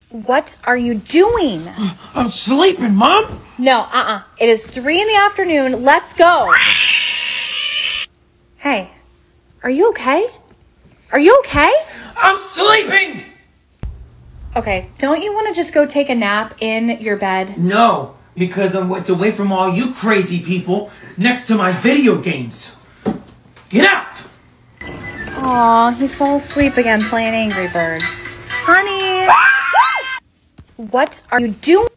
What are you doing? I'm sleeping, Mom. No, It is 3 in the afternoon. Let's go. Hey, are you okay? Are you okay? I'm sleeping. Okay, don't you want to just go take a nap in your bed? No, because it's away from all you crazy people next to my video games. Get out. Aw, he fell asleep again playing Angry Birds. Honey! What are you doing?